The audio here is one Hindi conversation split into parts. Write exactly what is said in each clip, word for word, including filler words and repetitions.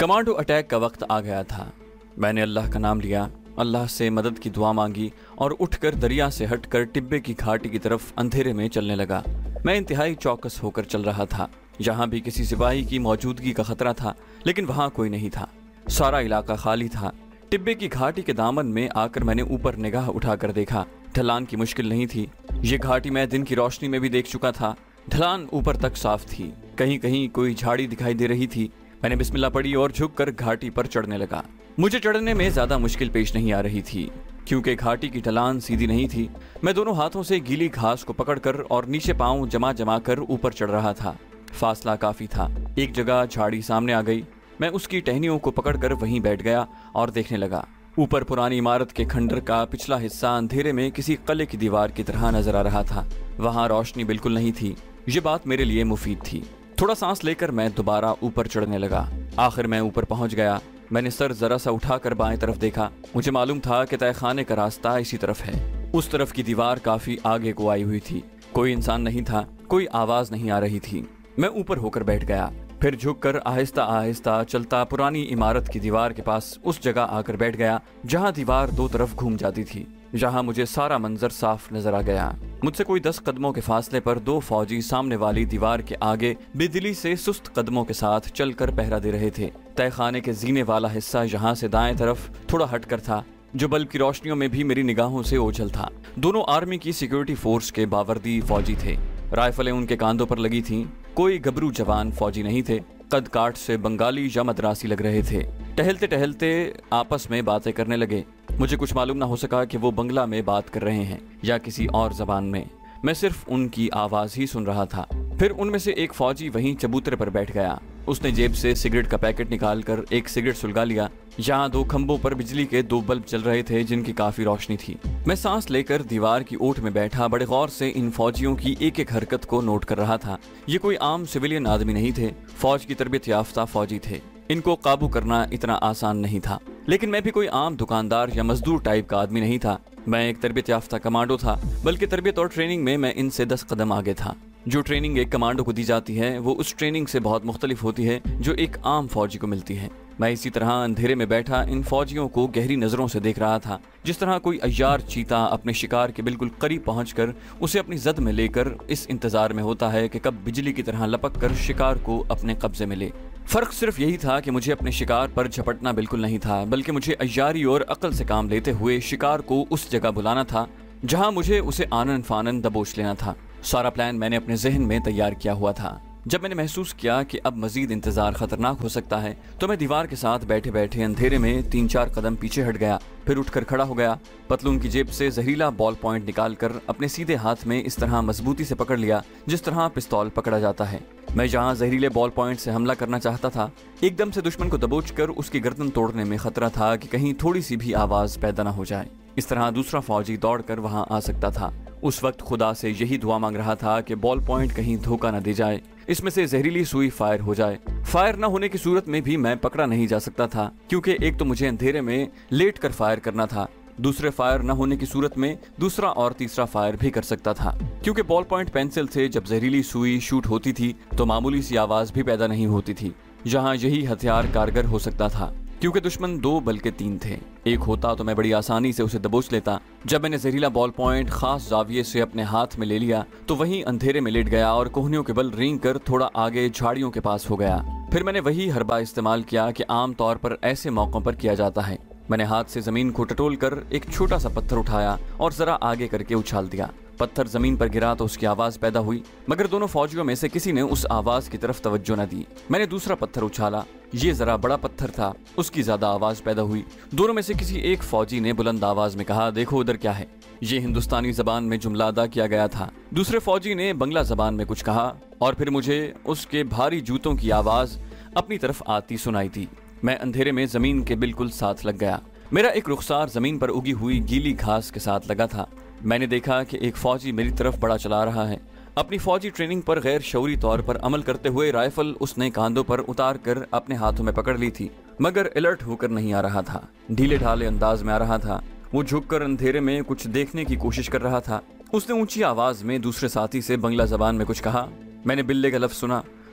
कमांडो अटैक का वक्त आ गया था। मैंने अल्लाह का नाम लिया, अल्लाह से मदद की दुआ मांगी और उठकर दरिया से हटकर टिब्बे की घाटी की तरफ अंधेरे में चलने लगा। मैं इंतहाई चौकस होकर चल रहा था। जहाँ भी किसी सिपाही की मौजूदगी का खतरा था, लेकिन वहाँ कोई नहीं था। सारा इलाका खाली था। टिब्बे की घाटी के दामन में आकर मैंने ऊपर निगाह उठाकर देखा। ढलान की मुश्किल नहीं थी। ये घाटी मैं दिन की रोशनी में भी देख चुका था। ढलान ऊपर तक साफ थी। कहीं कहीं कोई झाड़ी दिखाई दे रही थी। मैंने बिस्मिल्लाह पढ़ी और झुककर घाटी पर चढ़ने लगा। मुझे चढ़ने में ज्यादा मुश्किल पेश नहीं आ रही थी, क्योंकि घाटी की ढलान सीधी नहीं थी। मैं दोनों हाथों से गीली घास को पकड़कर और नीचे पांव जमा जमा कर ऊपर चढ़ रहा था। फासला काफी था। एक जगह झाड़ी सामने आ गई। मैं उसकी टहनियों को पकड़कर वहीं बैठ गया और देखने लगा। ऊपर पुरानी इमारत के खंडर का पिछला हिस्सा अंधेरे में किसी किले की दीवार की तरह नजर आ रहा था। वहां रोशनी बिल्कुल नहीं थी। ये बात मेरे लिए मुफीद थी। थोड़ा सांस लेकर मैं दोबारा ऊपर चढ़ने लगा। आखिर मैं ऊपर पहुंच गया। मैंने सर जरा सा उठाकर बाएं तरफ देखा। मुझे मालूम था कि तहखाने का रास्ता इसी तरफ है। उस तरफ की दीवार काफी आगे को आई हुई थी। कोई इंसान नहीं था, कोई आवाज नहीं आ रही थी। मैं ऊपर होकर बैठ गया। फिर झुककर आहिस्ता आहिस्ता चलता पुरानी इमारत की दीवार के पास उस जगह आकर बैठ गया जहां दीवार दो तरफ घूम जाती थी, जहां मुझे सारा मंजर साफ नजर आ गया। मुझसे कोई दस कदमों के फासले पर दो फौजी सामने वाली दीवार के आगे बेदिली से सुस्त कदमों के साथ चलकर पहरा दे रहे थे। तहखाने के जीने वाला हिस्सा यहाँ से दाएं तरफ थोड़ा हटकर था, जो बल्ब की रोशनियों में भी मेरी निगाहों से ओझल था। दोनों आर्मी की सिक्योरिटी फोर्स के बावर्दी फौजी थे। राइफलें उनके कांधों पर लगी थीं। कोई गबरू जवान फौजी नहीं थे। कद काट से बंगाली या मद्रासी लग रहे थे। टहलते टहलते आपस में बातें करने लगे। मुझे कुछ मालूम ना हो सका कि वो बंगला में बात कर रहे हैं या किसी और जबान में। मैं सिर्फ उनकी आवाज ही सुन रहा था। फिर उनमें से एक फौजी वहीं चबूतरे पर बैठ गया। उसने जेब से सिगरेट का पैकेट निकालकर एक सिगरेट सुलगा लिया। यहाँ दो खंभों पर बिजली के दो बल्ब चल रहे थे, जिनकी काफी रोशनी थी। मैं सांस लेकर दीवार की ओट में बैठा बड़े गौर से इन फौजियों की एक एक हरकत को नोट कर रहा था। ये कोई आम सिविलियन आदमी नहीं थे। फौज की तरबियत याफ्ता फौजी थे। इनको काबू करना इतना आसान नहीं था। लेकिन मैं भी कोई आम दुकानदार या मजदूर टाइप का आदमी नहीं था। मैं एक तरबियत याफ्ता कमांडो था, बल्कि तरबियत और ट्रेनिंग में मैं इनसे दस कदम आगे था। जो ट्रेनिंग एक कमांडो को दी जाती है, वो उस ट्रेनिंग से बहुत मुख्तलिफ होती है जो एक आम फौजी को मिलती है। मैं इसी तरह अंधेरे में बैठा इन फौजियों को गहरी नजरों से देख रहा था, जिस तरह कोई अय्यार चीता अपने शिकार के बिल्कुल करीब पहुंचकर उसे अपनी जद में लेकर इस इंतजार में होता है कि कब बिजली की तरह लपक कर शिकार को अपने कब्जे में ले। फर्क सिर्फ यही था कि मुझे अपने शिकार पर झपटना बिल्कुल नहीं था, बल्कि मुझे अय्यारी और अक्ल से काम लेते हुए शिकार को उस जगह बुलाना था जहां मुझे उसे आनन फानन दबोच लेना था। सारा प्लान मैंने अपने जहन में तैयार किया हुआ था। जब मैंने महसूस किया कि अब मजीद इंतजार खतरनाक हो सकता है, तो मैं दीवार के साथ बैठे बैठे अंधेरे में तीन चार कदम पीछे हट गया। फिर उठकर खड़ा हो गया। पतलून की जेब से जहरीला बॉल पॉइंट निकालकर अपने सीधे हाथ में इस तरह मजबूती से पकड़ लिया जिस तरह पिस्तौल पकड़ा जाता है। मैं जहां जहरीले बॉल पॉइंट से हमला करना चाहता था, एकदम से दुश्मन को दबोचकर उसकी गर्दन तोड़ने में खतरा था कि कहीं थोड़ी सी भी आवाज पैदा न हो जाए। इस तरह दूसरा फौजी दौड़कर वहां आ सकता था। उस वक्त खुदा से यही दुआ मांग रहा था कि बॉल पॉइंट कहीं धोखा न दे जाए, इसमें से जहरीली सुई फायर हो जाए। फायर न होने की सूरत में भी मैं पकड़ा नहीं जा सकता था, क्योंकि एक तो मुझे अंधेरे में लेट कर फायर करना था, दूसरे फायर न होने की सूरत में दूसरा और तीसरा फायर भी कर सकता था। क्योंकि बॉल पॉइंट पेंसिल से जब जहरीली सुई शूट होती थी तो मामूली सी आवाज भी पैदा नहीं होती थी। जहां यही हथियार कारगर हो सकता था, क्योंकि दुश्मन दो बल्कि तीन थे। एक होता तो मैं बड़ी आसानी से उसे दबोच लेता। जब मैंने जहरीला बॉल पॉइंट खास जाविये से अपने हाथ में ले लिया तो वहीं अंधेरे में लेट गया और कोहनियों के बल रेंग कर थोड़ा आगे झाड़ियों के पास हो गया। फिर मैंने वही हरबा इस्तेमाल किया कि आम तौर पर ऐसे मौकों पर किया जाता है। मैंने हाथ से जमीन को टटोल कर एक छोटा सा पत्थर उठाया और जरा आगे करके उछाल दिया। पत्थर जमीन पर गिरा तो उसकी आवाज पैदा हुई, मगर दोनों फौजियों में से किसी ने उस आवाज की तरफ तवज्जो न दी। मैंने दूसरा पत्थर उछाला। ये जरा बड़ा पत्थर था, उसकी ज्यादा आवाज पैदा हुई। दोनों में से किसी एक फौजी ने बुलंद आवाज में कहा, देखो उधर क्या है। ये हिंदुस्तानी जबान में जुमला अदा किया गया था। दूसरे फौजी ने बंगला जबान में कुछ कहा और फिर मुझे उसके भारी जूतों की आवाज अपनी तरफ आती सुनाई दी। मैं अंधेरे में जमीन के बिल्कुल साथ लग गया। मेरा एक रुखसार जमीन पर उगी हुई गीली घास के साथ लगा था। मैंने देखा कि एक फौजी मेरी तरफ बड़ा चला रहा है। अपनी फौजी ट्रेनिंग पर गैर शऊरी तौर पर अमल करते हुए राइफल उसने कांधों पर उतार कर अपने हाथों में पकड़ ली थी, मगर अलर्ट होकर नहीं आ रहा था। ढीले ढाले अंदाज में आ रहा था। वो झुककर अंधेरे में कुछ देखने की कोशिश कर रहा था। उसने ऊंची आवाज में दूसरे साथी से बंगला जबान में कुछ कहा। मैंने बिल्ले का लफ्ज सुना।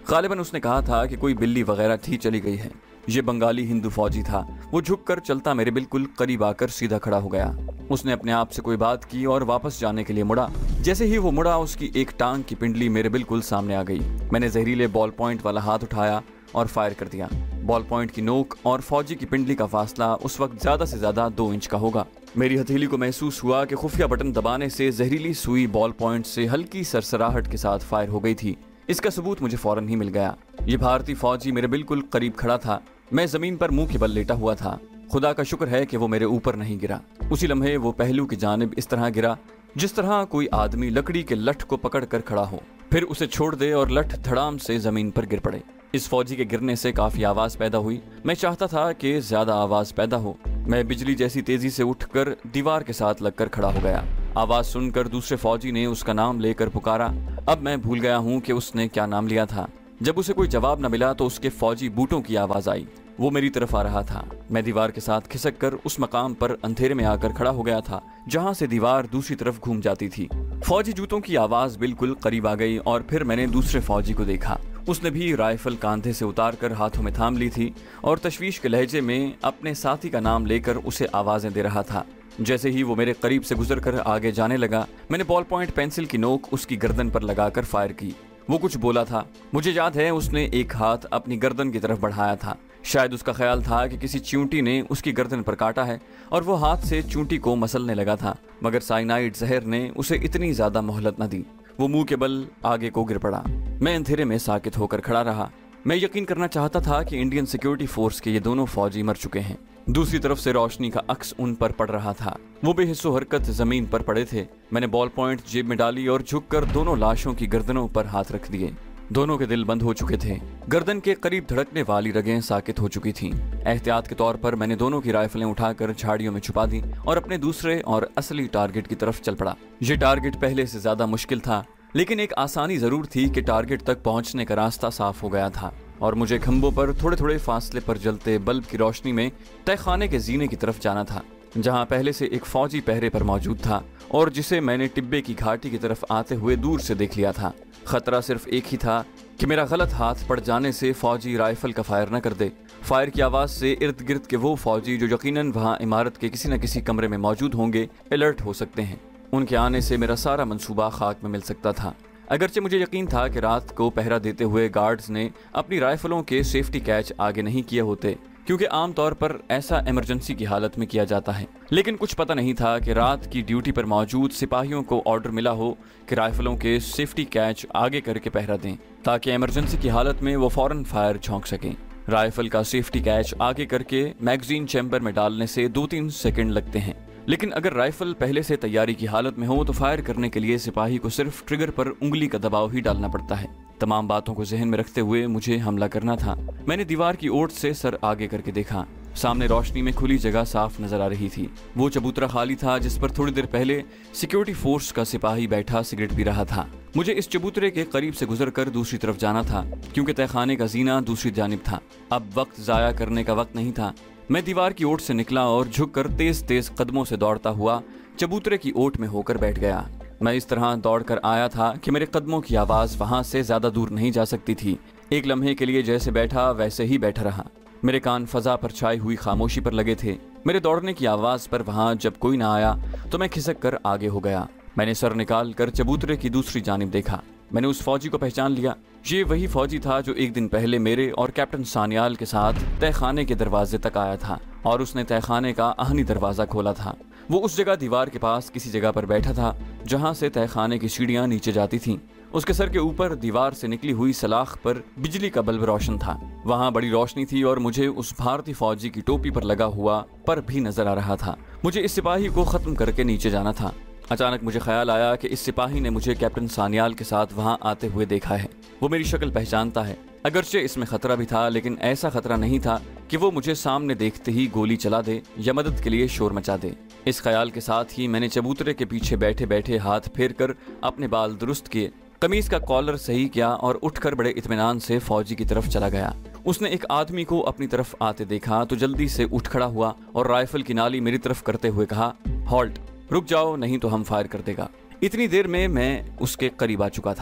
गालिबन उसने कहा था कि कोई बिल्ली वगैरह थी चली गई है। ये बंगाली हिंदू फौजी था। वो झुककर चलता मेरे बिल्कुल करीब आकर सीधा खड़ा हो गया। उसने अपने आप से कोई बात की और वापस जाने के लिए मुड़ा। जैसे ही वो मुड़ा, उसकी एक टांग की पिंडली मेरे बिल्कुल सामने आ गई। मैंने जहरीले बॉल पॉइंट वाला हाथ उठाया और फायर कर दिया। बॉल पॉइंट की नोक और फौजी की पिंडली का फासला उस वक्त ज्यादा से ज्यादा दो इंच का होगा। मेरी हथेली को महसूस हुआ कि खुफिया बटन दबाने से जहरीली सुई बॉल पॉइंट से हल्की सरसराहट के साथ फायर हो गई थी। इसका सबूत मुझे फौरन ही मिल गया। ये भारतीय फौजी मेरे बिल्कुल करीब खड़ा था। मैं जमीन पर मुंह के बल लेटा हुआ था। खुदा का शुक्र है कि वो मेरे ऊपर नहीं गिरा। उसी लम्हे वो पहलू की जानिब इस तरह गिरा जिस तरह कोई आदमी लकड़ी के लठ को पकड़ कर खड़ा हो, फिर उसे छोड़ दे और लठ धड़ाम से जमीन पर गिर पड़े। इस फौजी के गिरने से काफी आवाज पैदा हुई। मैं चाहता था कि ज्यादा आवाज पैदा हो। मैं बिजली जैसी तेजी से उठकर दीवार के साथ लगकर खड़ा हो गया। आवाज सुनकर दूसरे फौजी ने उसका नाम लेकर पुकारा। अब मैं भूल गया हूँ कि उसने क्या नाम लिया था। जब उसे कोई जवाब न मिला तो उसके फौजी बूटों की आवाज आई। वो मेरी तरफ आ रहा था। मैं दीवार के साथ खिसक कर उस मकाम पर अंधेरे में आकर खड़ा हो गया था जहाँ से दीवार दूसरी तरफ घूम जाती थी। फौजी जूतों की आवाज बिल्कुल करीब आ गई और फिर मैंने दूसरे फौजी को देखा। उसने भी राइफल कांधे से उतार कर हाथों में थाम ली थी और तशवीश के लहजे में अपने साथी का नाम लेकर उसे आवाजें दे रहा था। जैसे ही वो मेरे करीब से गुजर कर आगे जाने लगा, मैंने बॉल पॉइंट पेंसिल की नोक उसकी गर्दन पर लगाकर फायर की। वो कुछ बोला था। मुझे याद है उसने एक हाथ अपनी गर्दन की तरफ बढ़ाया था। शायद उसका ख्याल था कि किसी चींटी ने उसकी गर्दन पर काटा है और वो हाथ से चींटी को मसलने लगा था, मगर साइनाइड जहर ने उसे इतनी ज्यादा मोहलत न दी। वो मुंह के बल आगे को गिर पड़ा। मैं अंधेरे में साकित होकर खड़ा रहा। मैं यकीन करना चाहता था कि इंडियन सिक्योरिटी फोर्स के ये दोनों फौजी मर चुके हैं। दूसरी तरफ से रोशनी का अक्स उन पर पड़ रहा था। वो बेहिस्सो हरकत जमीन पर पड़े थे। मैंने बॉल पॉइंट जेब में डाली और झुककर दोनों लाशों की गर्दनों पर हाथ रख दिए। दोनों के दिल बंद हो चुके थे। गर्दन के करीब धड़कने वाली रगें साकित हो चुकी थीं। एहतियात के तौर पर मैंने दोनों की राइफलें उठाकर झाड़ियों में छुपा दी और अपने दूसरे और असली टारगेट की तरफ चल पड़ा। ये टारगेट पहले से ज्यादा मुश्किल था, लेकिन एक आसानी जरूर थी कि टारगेट तक पहुंचने का रास्ता साफ हो गया था और मुझे खंभों पर थोड़े थोड़े फासले पर जलते बल्ब की रोशनी में तहखाने के जीने की तरफ जाना था, जहां पहले से एक फौजी पहरे पर मौजूद था और जिसे मैंने टिब्बे की घाटी की तरफ आते हुए दूर से देख लिया था। खतरा सिर्फ एक ही था कि मेरा गलत हाथ पड़ जाने से फौजी राइफल का फायर न कर दे। फायर की आवाज से इर्द गिर्द के वो फौजी जो यकीनन वहां इमारत के किसी न किसी कमरे में मौजूद होंगे अलर्ट हो सकते हैं। उनके आने से मेरा सारा मंसूबा खाक में मिल सकता था। अगरचे मुझे यकीन था कि रात को पहरा देते हुए गार्ड्स ने अपनी राइफलों के सेफ्टी कैच आगे नहीं किए होते, क्योंकि आमतौर पर ऐसा इमरजेंसी की हालत में किया जाता है। लेकिन कुछ पता नहीं था कि रात की ड्यूटी पर मौजूद सिपाहियों को ऑर्डर मिला हो कि राइफलों के सेफ्टी कैच आगे करके पहरा दें, ताकि इमरजेंसी की हालत में वो फौरन फायर झोंक सकें। राइफल का सेफ्टी कैच आगे करके मैगजीन चैम्बर में डालने से दो तीन सेकंड लगते हैं, लेकिन अगर राइफल पहले से तैयारी की हालत में हो तो फायर करने के लिए सिपाही को सिर्फ ट्रिगर पर उंगली का दबाव ही डालना पड़ता है। तमाम बातों को जहन में रखते हुए मुझे हमला करना था। मैंने दीवार की ओट से सर आगे करके देखा। सामने रोशनी में खुली जगह साफ नजर आ रही थी। वो चबूतरा खाली था जिस पर थोड़ी देर पहले सिक्योरिटी फोर्स का सिपाही बैठा सिगरेट पी रहा था। मुझे इस चबूतरे के करीब से गुजरकर दूसरी तरफ जाना था, क्योंकि तहखाने का जीना दूसरी जानिब था। अब वक्त जाया करने का वक्त नहीं था। मैं दीवार की ओट से निकला और झुककर तेज तेज कदमों से दौड़ता हुआ चबूतरे की ओट में होकर बैठ गया। मैं इस तरह दौड़कर आया था कि मेरे कदमों की आवाज वहां से ज्यादा दूर नहीं जा सकती थी। एक लम्हे के लिए जैसे बैठा वैसे ही बैठा रहा। मेरे कान फजा पर छाई हुई खामोशी पर लगे थे। मेरे दौड़ने की आवाज पर वहां जब कोई ना आया तो मैं खिसक कर आगे हो गया। मैंने सर निकाल कर चबूतरे की दूसरी जानिब देखा। मैंने उस फौजी को पहचान लिया। ये वही फौजी था जो एक दिन पहले मेरे और कैप्टन सान्याल के साथ तहखाने के दरवाजे तक आया था और उसने तहखाने का आहनी दरवाजा खोला था। वो उस जगह दीवार के पास किसी जगह पर बैठा था जहां से तहखाने की सीढ़ियां नीचे जाती थीं। उसके सर के ऊपर दीवार से निकली हुई सलाख पर बिजली का बल्ब रोशन था। वहां बड़ी रोशनी थी और मुझे उस भारतीय फौजी की टोपी पर लगा हुआ पर भी नजर आ रहा था। मुझे इस सिपाही को खत्म करके नीचे जाना था। अचानक मुझे ख्याल आया कि इस सिपाही ने मुझे कैप्टन सान्याल के साथ वहां आते हुए देखा है। वो मेरी शक्ल पहचानता है। अगरचे इसमें खतरा भी था, लेकिन ऐसा खतरा नहीं था कि वो मुझे सामने देखते ही गोली चला दे या मदद के लिए शोर मचा दे। इस ख्याल के साथ ही मैंने चबूतरे के पीछे बैठे बैठे हाथ फेर कर अपने बाल दुरुस्त किए, कमीज का कॉलर सही किया और उठकर बड़े इत्मीनान से फौजी की तरफ चला गया। उसने एक आदमी को अपनी तरफ आते देखा तो जल्दी से उठ खड़ा हुआ और राइफल की नाली मेरी तरफ करते हुए कहा, हॉल्ट, रुक जाओ नहीं तो हम फायर कर देगा। इतनी देर में मैं उसके करीब आ चुका था।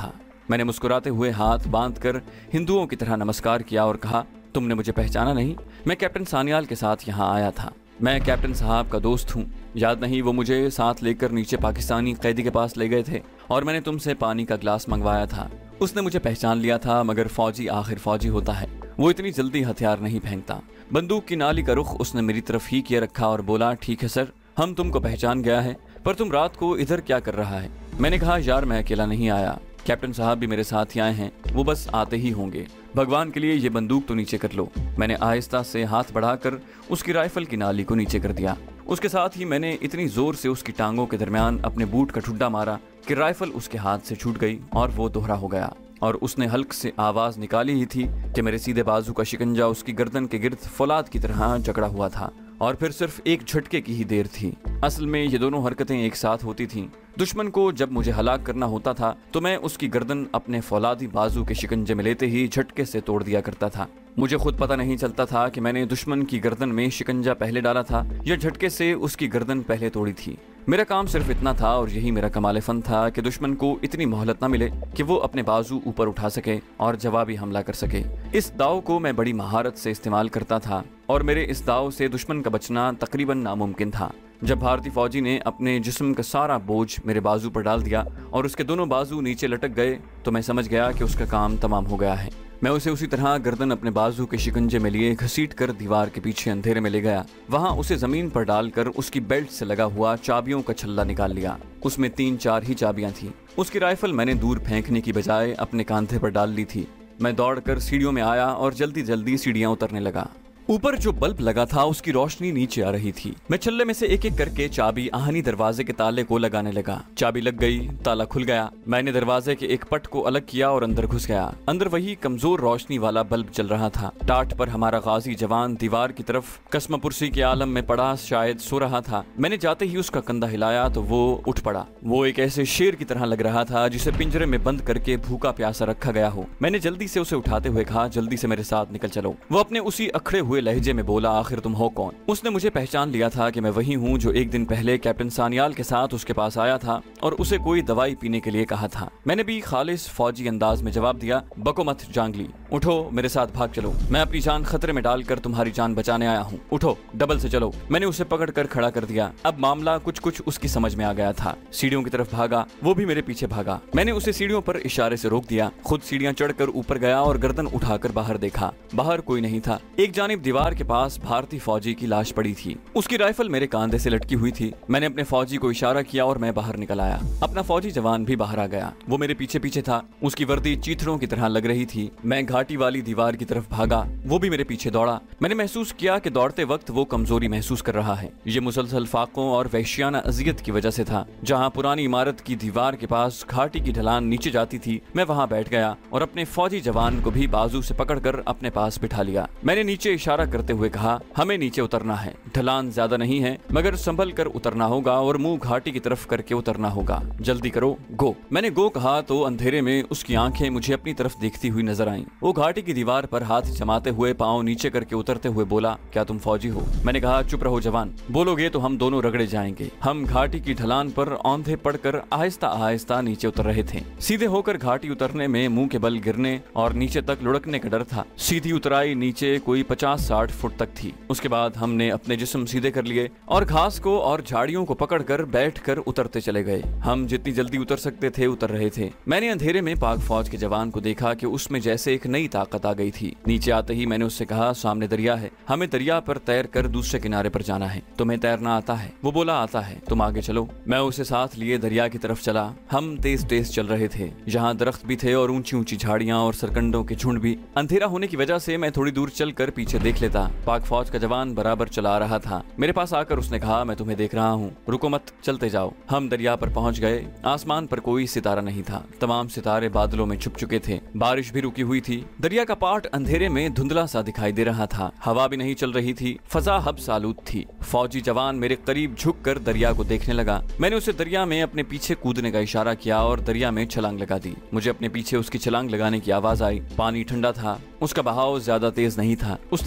मैंने मुस्कुराते हुए हाथ बांधकर हिंदुओं की तरह नमस्कार किया और कहा, तुमने मुझे पहचाना नहीं? मैं कैप्टन सान्याल के साथ यहाँ आया था। मैं कैप्टन साहब का दोस्त हूँ। याद नहीं, वो मुझे साथ लेकर नीचे पाकिस्तानी कैदी के पास ले गए थे और मैंने तुमसे पानी का ग्लास मंगवाया था। उसने मुझे पहचान लिया था, मगर फौजी आखिर फौजी होता है, वो इतनी जल्दी हथियार नहीं फेंकता। बंदूक की नाली का रुख उसने मेरी तरफ ही किए रखा और बोला, ठीक है सर, हम तुमको पहचान गया है, पर तुम रात को इधर क्या कर रहा है? मैंने कहा, यार मैं अकेला नहीं आया, कैप्टन साहब भी मेरे साथ ही आए हैं, वो बस आते ही होंगे। भगवान के लिए ये बंदूक तो नीचे कर लो। मैंने आहिस्ता से हाथ बढ़ाकर उसकी राइफल की नाली को नीचे कर दिया। उसके साथ ही मैंने इतनी जोर से उसकी टांगों के दरमियान अपने बूट का ठुड्डा मारा कि राइफल उसके हाथ से छूट गई और वो दोहरा हो गया। और उसने हल्क से आवाज निकाली ही थी कि मेरे सीधे बाजू का शिकंजा उसकी गर्दन के गिर्द फौलाद की तरह जकड़ा हुआ था और फिर सिर्फ एक झटके की ही देर थी। असल में ये दोनों हरकतें एक साथ होती थीं। दुश्मन को जब मुझे हलाक करना होता था तो मैं उसकी गर्दन अपने फौलादी बाजू के शिकंजे में लेते ही झटके से तोड़ दिया करता था। मुझे खुद पता नहीं चलता था कि मैंने दुश्मन की गर्दन में शिकंजा पहले डाला था या झटके से उसकी गर्दन पहले तोड़ी थी। मेरा काम सिर्फ इतना था और यही मेरा कमाल फन था कि दुश्मन को इतनी मोहलत न मिले कि वो अपने बाजू ऊपर उठा सके और जवाबी हमला कर सके। इस दाव को मैं बड़ी महारत से इस्तेमाल करता था और मेरे इस दाव से दुश्मन का बचना तकरीबन नामुमकिन था। जब भारतीय फौजी ने अपने जिस्म का सारा बोझ मेरे बाजू पर डाल दिया और उसके दोनों बाजू नीचे लटक गए तो मैं समझ गया कि उसका काम तमाम हो गया है। मैं उसे उसी तरह गर्दन अपने बाजू के शिकंजे में लिए घसीट कर दीवार के पीछे अंधेरे में ले गया। वहां उसे जमीन पर डालकर उसकी बेल्ट से लगा हुआ चाबियों का छल्ला निकाल लिया। उसमें तीन चार ही चाबियां थी। उसकी राइफल मैंने दूर फेंकने की बजाय अपने कांधे पर डाल ली थी। मैं दौड़कर सीढ़ियों में आया और जल्दी जल्दी सीढ़ियां उतरने लगा। ऊपर जो बल्ब लगा था उसकी रोशनी नीचे आ रही थी। मैं छल्ले में से एक एक करके चाबी आहनी दरवाजे के ताले को लगाने लगा। चाबी लग गई, ताला खुल गया। मैंने दरवाजे के एक पट को अलग किया और अंदर घुस गया। अंदर वही कमजोर रोशनी वाला बल्ब जल रहा था। टाट पर हमारा गाजी जवान दीवार की तरफ कसम पुरसी के आलम में पड़ा शायद सो रहा था। मैंने जाते ही उसका कंधा हिलाया तो वो उठ पड़ा। वो एक ऐसे शेर की तरह लग रहा था जिसे पिंजरे में बंद करके भूखा प्यासा रखा गया हो। मैंने जल्दी से उसे उठाते हुए कहा, जल्दी से मेरे साथ निकल चलो। वो अपने उसी अखड़े हुए लहजे में बोला, आखिर तुम हो कौन? उसने मुझे पहचान लिया था कि मैं वही हूँ जो एक दिन पहले कैप्टन सान्याल के साथ उसके पास आया था और उसे कोई दवाई पीने के लिए कहा था। मैंने भी खालिस फौजी अंदाज में जवाब दिया, बको मत जांगली, उठो मेरे साथ भाग चलो। मैं अपनी जान खतरे में डालकर तुम्हारी जान बचाने आया हूँ, उठो डबल से चलो। मैंने उसे पकड़ कर खड़ा कर दिया। अब मामला कुछ कुछ उसकी समझ में आ गया था। सीढ़ियों की तरफ भागा, वो भी मेरे पीछे भागा। मैंने उसे सीढ़ियों पर इशारे से रोक दिया, खुद सीढ़ियां चढ़कर ऊपर गया और गर्दन उठाकर बाहर देखा। बाहर कोई नहीं था। एक जानिब दीवार के पास भारतीय फौजी की लाश पड़ी थी। उसकी राइफल मेरे कांधे से लटकी हुई थी। मैंने अपने फौजी को इशारा किया और मैं बाहर निकल आया। अपना फौजी जवान भी बाहर आ गया। वो मेरे पीछे पीछे था। उसकी वर्दी चीथड़ों की तरह लग रही थी। मैं घाटी वाली दीवार की तरफ भागा, वो भी मेरे पीछे दौड़ा। मैंने महसूस किया कि दौड़ते वक्त वो कमजोरी महसूस कर रहा है। ये मुसलसल फाकों और वहशियाना अजियत की वजह से था। जहाँ पुरानी इमारत की दीवार के पास घाटी की ढलान नीचे जाती थी, मैं वहाँ बैठ गया और अपने फौजी जवान को भी बाजू से पकड़कर अपने पास बिठा लिया। मैंने नीचे इशारा करते हुए कहा, हमें नीचे उतरना है। ढलान ज्यादा नहीं है, मगर संभल कर उतरना होगा और मुंह घाटी की तरफ करके उतरना होगा। जल्दी करो, गो। मैंने गो कहा तो अंधेरे में उसकी आंखें मुझे अपनी तरफ देखती हुई नजर आईं। वो घाटी की दीवार पर हाथ जमाते हुए पांव नीचे करके उतरते हुए बोला, क्या तुम फौजी हो? मैंने कहा, चुप रहो जवान, बोलोगे तो हम दोनों रगड़े जाएंगे। हम घाटी की ढलान पर औंधे पड़कर आहिस्ता आहिस्ता नीचे उतर रहे थे। सीधे होकर घाटी उतरने में मुंह के बल गिरने और नीचे तक लुढ़कने का डर था। सीधी उतराई नीचे कोई पचास साठ फुट तक थी। उसके बाद हमने अपने जिस्म सीधे कर लिए और घास को और झाड़ियों को पकड़कर बैठकर उतरते चले गए। हम जितनी जल्दी उतर सकते थे उतर रहे थे। मैंने अंधेरे में पाक फौज के जवान को देखा कि उसमें जैसे एक नई ताकत आ गई थी। नीचे आते ही मैंने उससे कहा, सामने दरिया है, हमें दरिया पर तैर कर दूसरे किनारे पर जाना है। तुम्हें तैरना आता है? वो बोला, आता है, तुम आगे चलो। मैं उसे साथ लिए दरिया की तरफ चला। हम तेज तेज चल रहे थे। यहाँ दरख्त भी थे और ऊंची ऊंची झाड़ियां और सरकंडों के झुंड भी। अंधेरा होने की वजह से मैं थोड़ी दूर चलकर पीछे देख लेता। पाक फौज का जवान बराबर चला रहा था। मेरे पास आकर उसने कहा, मैं तुम्हें देख रहा हूँ, रुको मत, चलते जाओ। हम दरिया पर पहुंच गए। आसमान पर कोई सितारा नहीं था। तमाम सितारे बादलों में छुप चुके थे। बारिश भी रुकी हुई थी। दरिया का पाट अंधेरे में धुंधला सा दिखाई दे रहा था। हवा भी नहीं चल रही थी। फजा हब्स आलूद थी। फौजी जवान मेरे करीब झुक कर दरिया को देखने लगा। मैंने उसे दरिया में अपने पीछे कूदने का इशारा किया और दरिया में छलांग लगा दी। मुझे अपने पीछे उसकी छलांग लगाने की आवाज आई। पानी ठंडा था। उसका बहाव ज्यादा तेज नहीं था। उसने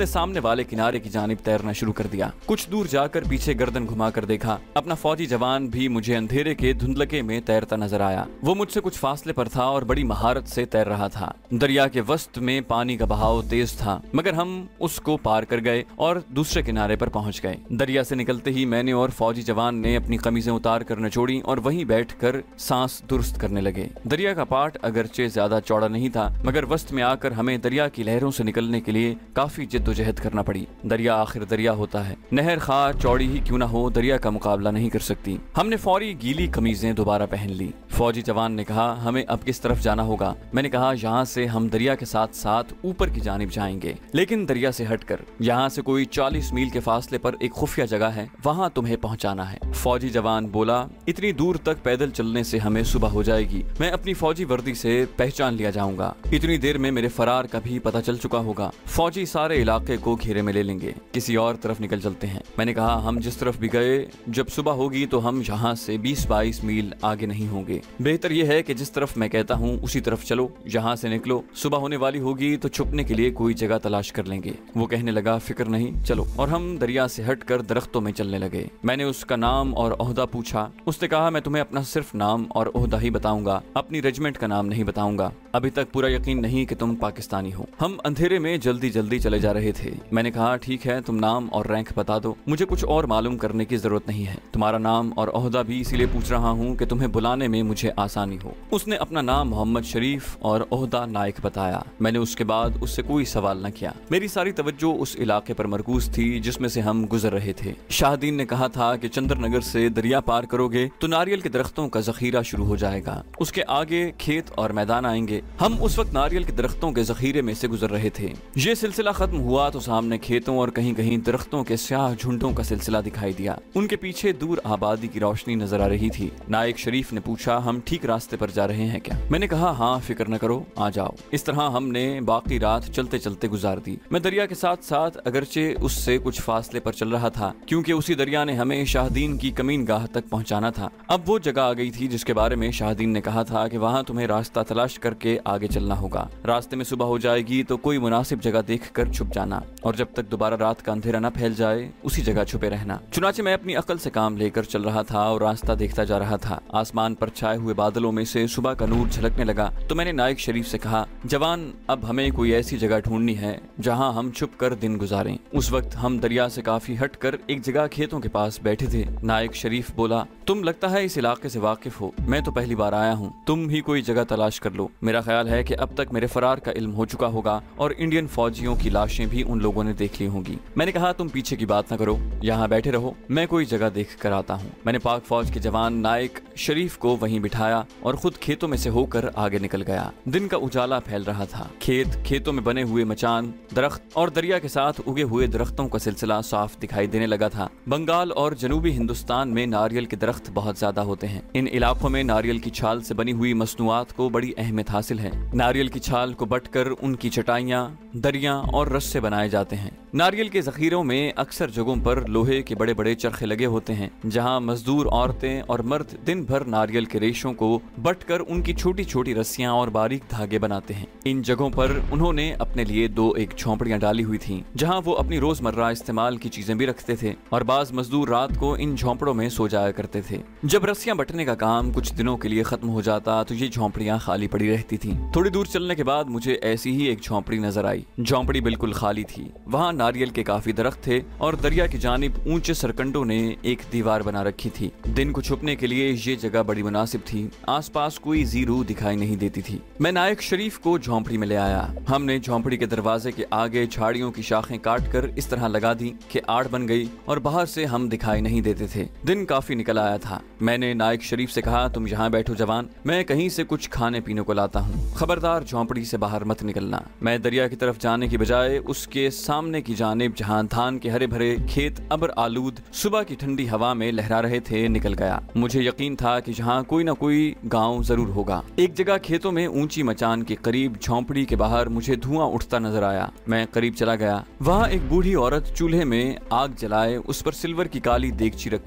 सामने वाले किनारे की जानिब तैरना शुरू कर दिया। कुछ दूर जाकर पीछे गर्दन घुमाकर देखा, अपना फौजी जवान भी मुझे अंधेरे के धुंधलके में तैरता नजर आया। वो मुझसे कुछ फासले पर था और बड़ी महारत से तैर रहा था। दरिया के वस्त में पानी का बहाव तेज था, मगर हम उसको पार कर गए और दूसरे किनारे पर पहुंच गए। दरिया से निकलते ही मैंने और फौजी जवान ने अपनी कमीजें उतार कर निचोड़ी और वहीं बैठकर सांस दुरुस्त करने लगे। दरिया का पाट अगरचे ज्यादा चौड़ा नहीं था, मगर वस्त में आकर हमें दरिया की लहरों से निकलने के लिए काफी जिद्दोजहद करना पड़ी। दरिया आखिर दरिया होता है, नहर खा चौड़ी ही क्यों ना हो, दरिया का मुकाबला नहीं कर सकती। हमने फौरी गीली कमीजें दोबारा पहन ली। फौजी जवान ने कहा, हमें अब किस तरफ जाना होगा? मैंने कहा, यहाँ से हम दरिया के साथ साथ ऊपर की जानिब जाएंगे, लेकिन दरिया से हटकर। यहाँ से कोई चालीस मील के फासले पर एक खुफिया जगह है, वहाँ तुम्हें पहुँचाना है। फौजी जवान बोला, इतनी दूर तक पैदल चलने से हमें सुबह हो जाएगी। मैं अपनी फौजी वर्दी से पहचान लिया जाऊंगा। इतनी देर में मेरे फरार का भी पता चल चुका होगा। फौजी सारे इलाके को घेरे में ले लेंगे, किसी और तरफ निकल चलते हैं। मैंने कहा, हम जिस तरफ भी गए, जब सुबह होगी तो हम यहाँ से बीस बाईस मील आगे नहीं होंगे। बेहतर यह है कि जिस तरफ मैं कहता हूँ उसी तरफ चलो। यहाँ से निकलो, सुबह होने वाली होगी तो छुपने के लिए कोई जगह तलाश कर लेंगे। वो कहने लगा, फिक्र नहीं, चलो। और हम दरिया से हटकर दरख्तों में चलने लगे। मैंने उसका नाम और ओहदा पूछा। उसने कहा, मैं तुम्हें अपना सिर्फ नाम और ओहदा ही बताऊंगा, अपनी रेजिमेंट का नाम नहीं बताऊंगा। अभी तक पूरा यकीन नहीं कि तुम पाकिस्तानी हो। हम अंधेरे में जल्दी जल्दी चले जा रहे थे। मैंने कहा, ठीक है, तुम नाम और रैंक बता दो, मुझे कुछ और मालूम करने की जरूरत नहीं है। तुम्हारा नाम और ओहदा भी इसीलिए पूछ रहा हूँ कि तुम्हें बुलाने में मुझे आसानी हो। उसने अपना नाम मोहम्मद शरीफ और ओहदा नाइक बताया। मैंने उसके बाद उससे कोई सवाल न किया। मेरी सारी तवज्जो उस इलाके पर मरकूज थी जिसमें से हम गुजर रहे थे। शाहदीन ने कहा था कि चंद्रनगर से दरिया पार करोगे तो नारियल के दरख्तों का जखीरा शुरू हो जाएगा, उसके आगे खेत और मैदान आएंगे। हम उस वक्त नारियल के दरख्तों के जखीरे में से गुजर रहे थे। ये सिलसिला खत्म हुआ तो सामने खेतों और कहीं कहीं दरख्तों के स्याह झुंडों का सिलसिला दिखाई दिया। उनके पीछे दूर आबादी की रोशनी नजर आ रही थी। नाइक शरीफ ने पूछा, हम ठीक रास्ते पर जा रहे हैं क्या? मैंने कहा, हाँ, फिक्र न करो, आ जाओ। इस तरह हमने बाकी रात चलते चलते गुजार दी। मैं दरिया के साथ साथ अगरचे उससे कुछ फासले पर चल रहा था, क्योंकि उसी दरिया ने हमें शाहदीन की कमीन गाह तक पहुंचाना था। अब वो जगह आ गई थी जिसके बारे में शाहदीन ने कहा था कि वहाँ तुम्हें रास्ता तलाश करके आगे चलना होगा। रास्ते में सुबह हो जाएगी तो कोई मुनासिब जगह देखकर छुप जाना, और जब तक दोबारा रात का अंधेरा न फैल जाए उसी जगह छुपे रहना। चुनाचे मैं अपनी अकल से काम लेकर चल रहा था और रास्ता देखता जा रहा था। आसमान पर छाए हुए बादलों में से सुबह का नूर झलकने लगा तो मैंने नाइक शरीफ से कहा, जवान, अब हमें कोई ऐसी जगह ढूंढनी है जहाँ हम छुप कर दिन गुजारें। उस वक्त हम दरिया से काफी हटकर एक जगह खेतों के पास बैठे थे। नाइक शरीफ बोला, तुम लगता है इस इलाके से वाकिफ हो, मैं तो पहली बार आया हूँ, तुम ही कोई जगह तलाश कर लो। मेरा ख्याल है कि अब तक मेरे फरार का इल्म हो चुका होगा और इंडियन फौजियों की लाशें भी उन लोगों ने देख ली होंगी। मैंने कहा, तुम पीछे की बात न करो, यहाँ बैठे रहो, मैं कोई जगह देख कर आता हूँ। मैंने पाक फौज के जवान नाइक शरीफ को वहीं बिठाया और खुद खेतों में से होकर आगे निकल गया। दिन का उजाला फैल रहा था। खेत, खेतों में बने हुए मचान, दरख्त और दरिया के साथ उगे हुए दरख्तों का सिलसिला साफ दिखाई देने लगा था। बंगाल और जनूबी हिंदुस्तान में नारियल के दरख्त बहुत ज्यादा होते हैं। इन इलाकों में नारियल की छाल से बनी हुई मसनूआत को बड़ी अहमियत हासिल है। नारियल की छाल को बटकर उनकी चटाइयाँ, दरिया और रस्से बनाए जाते हैं। नारियल के जखीरों में अक्सर जगहों पर लोहे के बड़े बड़े चरखे लगे होते हैं, जहां मजदूर औरतें और मर्द दिन भर नारियल के रेशों को बटकर उनकी छोटी छोटी रस्सियां और बारीक धागे बनाते हैं। इन जगहों पर उन्होंने अपने लिए दो एक झोंपड़ियां डाली हुई थीं, जहां वो अपनी रोजमर्रा इस्तेमाल की चीजें भी रखते थे, और बाज मजदूर रात को इन झोंपड़ों में सो जाया करते थे। जब रस्सियां बटने का काम कुछ दिनों के लिए खत्म हो जाता तो ये झोंपड़ियां खाली पड़ी रहती थी। थोड़ी दूर चलने के बाद मुझे ऐसी ही एक झोंपड़ी नजर आई। झोंपड़ी बिल्कुल खाली थी। वहाँ नारियल के काफी दरख्त थे और दरिया की जानिब ऊंचे सरकंडों ने एक दीवार बना रखी थी। दिन को छुपने के लिए ये जगह बड़ी मुनासिब थी। आसपास कोई जीरू दिखाई नहीं देती थी। मैं नाइक शरीफ को झोंपड़ी में ले आया। हमने झोंपड़ी के दरवाजे के आगे झाड़ियों की शाखें काटकर इस तरह लगा दी कि आड़ बन गई और बाहर से हम दिखाई नहीं देते थे। दिन काफी निकल आया था। मैंने नाइक शरीफ से कहा, तुम यहाँ बैठो जवान, मैं कहीं से कुछ खाने पीने को लाता हूँ। खबरदार झोंपड़ी से बाहर मत निकलना। मैं दरिया की तरफ जाने की बजाय उसके सामने की जानिब, जहाँ धान के हरे भरे खेत अबर आलूद सुबह की ठंडी हवा में लहरा रहे थे, निकल गया। मुझे यकीन था कि यहाँ कोई न कोई गांव जरूर होगा। एक जगह खेतों में ऊंची मचान के करीब झोंपड़ी के बाहर मुझे धुआं उठता नजर आया। मैं करीब चला गया। वहाँ एक बूढ़ी औरत चूल्हे में आग जलाए उस पर सिल्वर की काली देगची रखे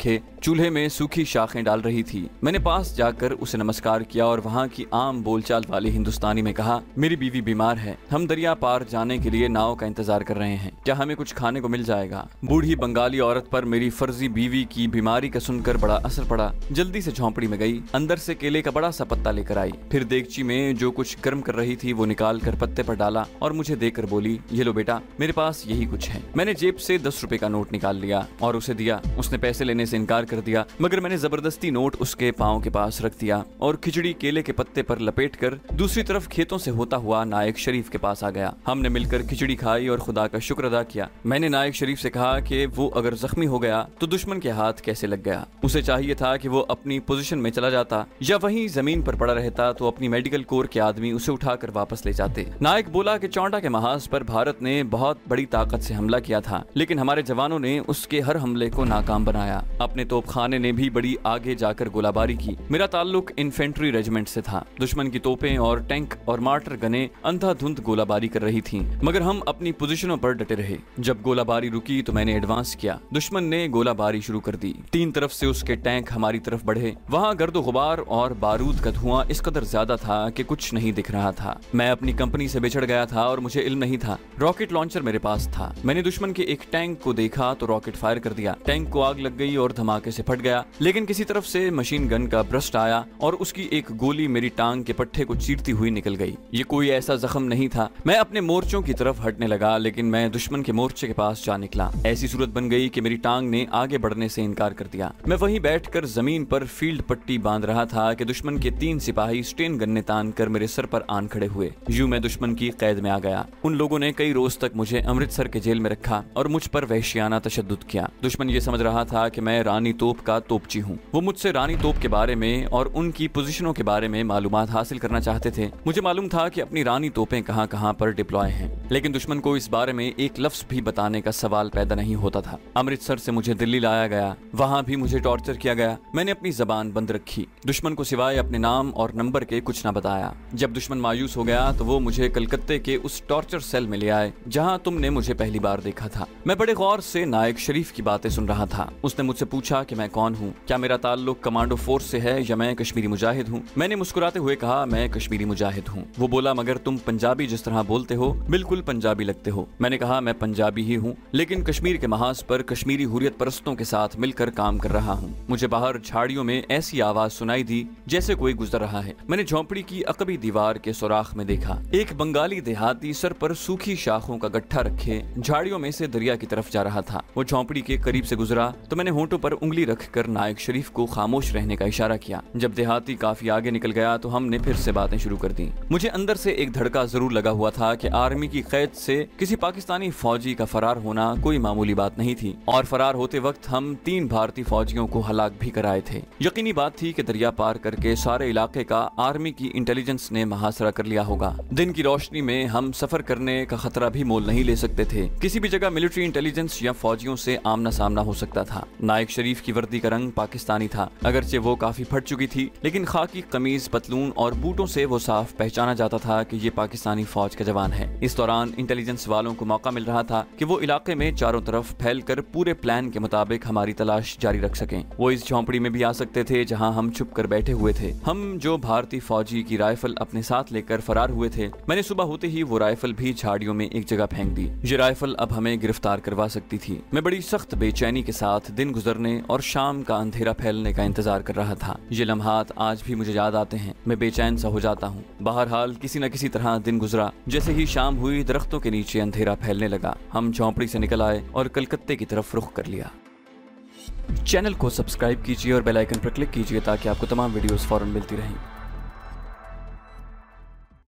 चूल्हे में सूखी शाखें डाल रही थी। मैंने पास जाकर उसे नमस्कार किया और वहाँ की आम बोलचाल वाली हिंदुस्तानी में कहा, मेरी बीवी बीमार है, हम दरिया पार जाने के लिए नाव का इंतजार कर रहे हैं, क्या हमें कुछ खाने को मिल जाएगा? बूढ़ी बंगाली औरत पर मेरी फर्जी बीवी की बीमारी का सुनकर बड़ा असर पड़ा। जल्दी से झोंपड़ी में गई, अंदर से केले का बड़ा सा पत्ता लेकर आई, फिर देगची में जो कुछ गर्म कर रही थी वो निकाल कर पत्ते पर डाला और मुझे देकर बोली, ये लो बेटा, मेरे पास यही कुछ है। मैंने जेब से दस रुपए का नोट निकाल लिया और उसे दिया। उसने पैसे लेने से इनकार कर दिया, मगर मैंने जबरदस्ती नोट उसके पाँव के पास रख दिया और खिचड़ी केले के पत्ते पर लपेट कर दूसरी तरफ खेतों से होता हुआ नायक शरीफ के पास आ गया। हमने मिलकर खिचड़ी खाई और खुदा का शुक्र अदा किया। मैंने नायक शरीफ से कहा कि वो अगर जख्मी हो गया तो दुश्मन के हाथ कैसे लग गया। उसे चाहिए था कि वो अपनी पोजीशन में चला जाता या वहीं जमीन पर पड़ा रहता तो अपनी मेडिकल कोर के आदमी उसे उठाकर वापस ले जाते। नायक बोला कि चौंटा के महाज पर भारत ने बहुत बड़ी ताकत से हमला किया था, लेकिन हमारे जवानों ने उसके हर हमले को नाकाम बनाया। अपने तोपखाने ने भी बड़ी आगे जाकर गोलाबारी की। मेरा ताल्लुक इन्फेंट्री रेजिमेंट से था। दुश्मन की तोपें और टैंक और मार्टर गने अंधाधुंध गोलाबारी कर रही थीं, मगर हम अपनी पोजीशनों पर डटे रहे। जब गोलाबारी रुकी तो मैंने एडवांस किया। दुश्मन ने गोलाबारी शुरू कर दी। तीन तरफ से उसके टैंक हमारी तरफ बढ़े। वहाँ गर्दो गुबार और बारूद का धुआं इस कदर ज्यादा था कि कुछ नहीं दिख रहा था। मैं अपनी कंपनी से बिछड़ गया था और मुझे इल्म नहीं था। रॉकेट लॉन्चर मेरे पास था। मैंने दुश्मन के एक टैंक को देखा तो रॉकेट फायर कर दिया। टैंक को आग लग गई और धमाके से फट गया, लेकिन किसी तरफ से मशीन गन का ब्रस्ट आया और उसकी एक गोली मेरी टांग के पट्टे को चीरती हुई निकल गई। ये कोई ऐसा जख्म नहीं था। मैं अपने मोर्चों की तरफ हटने लगा, लेकिन मैं दुश्मन के मोर्चे के पास जा निकला। ऐसी सूरत बन गई कि मेरी टांग ने आगे बढ़ने से इनकार कर दिया। मैं वहीं बैठकर जमीन पर फील्ड पट्टी बांध रहा था कि दुश्मन के तीन सिपाही स्टेन गन्ने तान कर मेरे सर पर आन खड़े हुए। यूं मैं दुश्मन की कैद में आ गया। उन लोगों ने कई रोज तक मुझे अमृतसर के जेल में रखा और मुझ पर वहशियाना तशद्दुद किया। दुश्मन ये समझ रहा था कि मैं रानी तोप का तोपची हूँ। वो मुझसे रानी तोप के बारे में और उनकी पोजीशनों के बारे में मालूमात हासिल करना चाहते थे। मुझे मालूम था कि अपनी रानी तोपें कहाँ कहाँ पर डिप्लॉय हैं, लेकिन दुश्मन को इस बारे में एक लफ्ज भी बताने का सवाल पैदा नहीं होता था। अमृतसर से मुझे दिल्ली लाया गया। वहाँ भी मुझे टॉर्चर किया गया। मैंने अपनी जबान बंद रखी। दुश्मन को सिवाय अपने नाम और नंबर के कुछ न बताया। जब दुश्मन मायूस हो गया तो वो मुझे कलकत्ते के उस टॉर्चर सेल में ले आए जहाँ तुमने मुझे पहली बार देखा था। मैं बड़े गौर से नायक शरीफ की बातें सुन रहा था। उसने मुझसे पूछा कि मैं कौन हूँ, क्या मेरा ताल्लुक कमांडो फोर्स से है या मैं कश्मीरी मुजाहिद हूँ। मैंने मुस्कुराते हुए कहा, मैं कश्मीरी मुजाहिद हूँ। वो बोला, मगर तुम पंजाबी जिस तरह बोलते हो बिल्कुल पंजाबी लगते हो। मैंने कहा, मैं पंजाबी ही हूँ, लेकिन कश्मीर के महाज पर कश्मीरी हुर्रियत परस्तों के साथ मिलकर काम कर रहा हूँ। मुझे बाहर झाड़ियों में ऐसी आवाज सुनाई दी जैसे कोई गुजर रहा है। मैंने झोंपड़ी की अकबी दीवार के सुराख में देखा। एक बंगाली देहाती सर पर सूखी शाखों का गट्ठा रखे झाड़ियों में से दरिया की तरफ जा रहा था। वो झोंपड़ी के करीब से गुजरा तो मैंने होंठों पर उंगली रखकर नायक शरीफ को खामोश रहने का इशारा किया। जब देहाती काफी आगे निकल गया तो हमने फिर से बातें शुरू कर दी। मुझे अंदर से एक धड़का जरूर लगा हुआ था कि आर्मी की कैद से किसी पाकिस्तानी फौजी का फरार होना कोई मामूली बात नहीं थी, और फरार होते वक्त हम तीन भारतीय फौजियों को हलाक भी कराए थे। यकीनी बात थी कि दरिया पार करके सारे इलाके का आर्मी की इंटेलिजेंस ने मुहासरा कर लिया होगा। दिन की रोशनी में हम सफर करने का खतरा भी मोल नहीं ले सकते थे। किसी भी जगह मिलिट्री इंटेलिजेंस या फौजियों से आमना सामना हो सकता था। नायक शरीफ की वर्दी का रंग पाकिस्तानी था। अगरचे वो काफी फट चुकी थी, लेकिन खाकी कमीज, पतलून और बूटों से वो साफ पहचाना जाता था कि ये पाकिस्तानी फौज का जवान है। इस दौरान इंटेलिजेंस वालों को मौका मिल रहा था कि वो इलाके में चारों तरफ फैलकर पूरे प्लान के मुताबिक हमारी तलाश जारी रख सकें। वो इस झोंपड़ी में भी आ सकते थे जहां हम छुप कर बैठे हुए थे। हम जो भारतीय फौजी की राइफल अपने साथ लेकर फरार हुए थे, मैंने सुबह होते ही वो राइफल भी झाड़ियों में एक जगह फेंक दी। ये राइफल अब हमें गिरफ्तार करवा सकती थी। मैं बड़ी सख्त बेचैनी के साथ दिन गुजरने और शाम का अंधेरा फैलने का इंतजार कर रहा था। ये लम्हात आज भी मुझे याद आते हैं। मैं बेचैन सा हो जाता हूँ। बहरहाल किसी न किसी तरह दिन गुजरा। जैसे ही शाम हुई, दरख्तों के नीचे अंधेरा फैलने लगा। हम झोंपड़ी से निकल आए और कलकत्ते की तरफ रुख कर लिया। चैनल को सब्सक्राइब कीजिए और बेल आइकन पर क्लिक कीजिए ताकि आपको तमाम वीडियोस फौरन मिलती रहें।